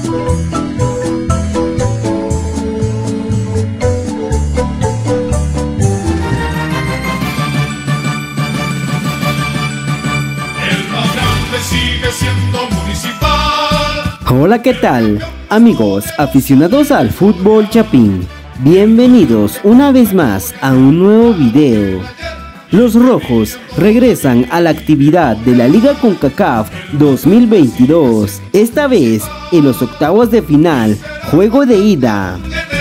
Sigue siendo Municipal. Hola, ¿qué tal? Amigos aficionados al fútbol chapín, bienvenidos una vez más a un nuevo video. Los rojos regresan a la actividad de la Liga CONCACAF 2022, esta vez en los octavos de final, juego de ida.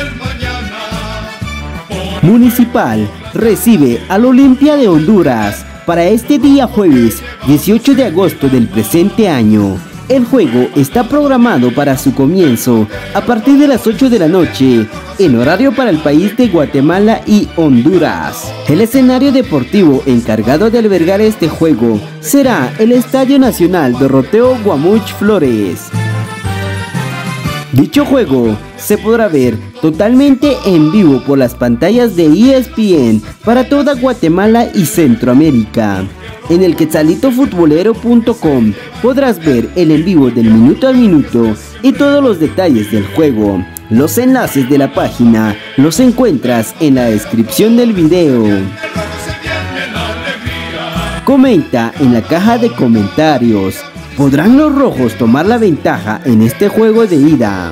Municipal recibe al Olimpia de Honduras para este día jueves 18 de agosto del presente año. El juego está programado para su comienzo a partir de las 8 de la noche, en horario para el país de Guatemala y Honduras. El escenario deportivo encargado de albergar este juego será el Estadio Nacional Doroteo Guamuch Flores. Dicho juego se podrá ver totalmente en vivo por las pantallas de ESPN para toda Guatemala y Centroamérica. En el quetzalitofutbolero.com podrás ver el en vivo del minuto al minuto y todos los detalles del juego. Los enlaces de la página los encuentras en la descripción del video. Comenta en la caja de comentarios. ¿Podrán los rojos tomar la ventaja en este juego de ida?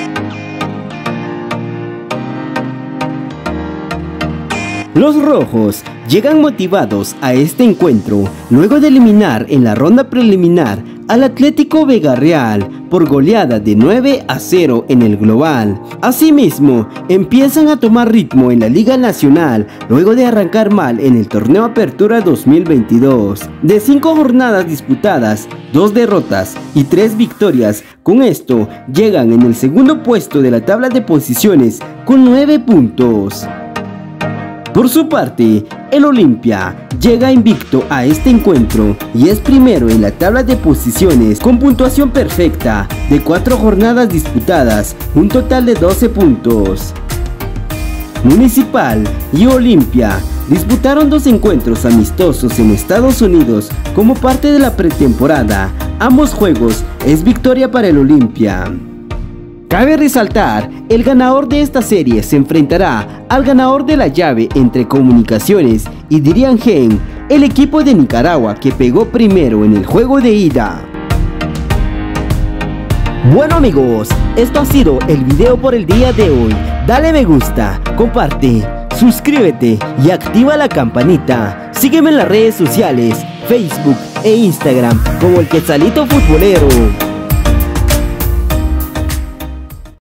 Los rojos llegan motivados a este encuentro luego de eliminar en la ronda preliminar al Atlético Vega Real por goleada de 9-0 en el global. Asimismo, empiezan a tomar ritmo en la Liga Nacional luego de arrancar mal en el torneo Apertura 2022. De 5 jornadas disputadas, 2 derrotas y 3 victorias, con esto llegan en el segundo puesto de la tabla de posiciones con 9 puntos. Por su parte, el Olimpia llega invicto a este encuentro y es primero en la tabla de posiciones con puntuación perfecta de 4 jornadas disputadas, un total de 12 puntos. Municipal y Olimpia disputaron 2 encuentros amistosos en Estados Unidos como parte de la pretemporada. Ambos juegos es victoria para el Olimpia. Cabe resaltar, el ganador de esta serie se enfrentará al ganador de la llave entre Comunicaciones y Dirian Gen, el equipo de Nicaragua que pegó primero en el juego de ida. Bueno amigos, esto ha sido el video por el día de hoy. Dale me gusta, comparte, suscríbete y activa la campanita. Sígueme en las redes sociales, Facebook e Instagram como el Quetzalito Futbolero.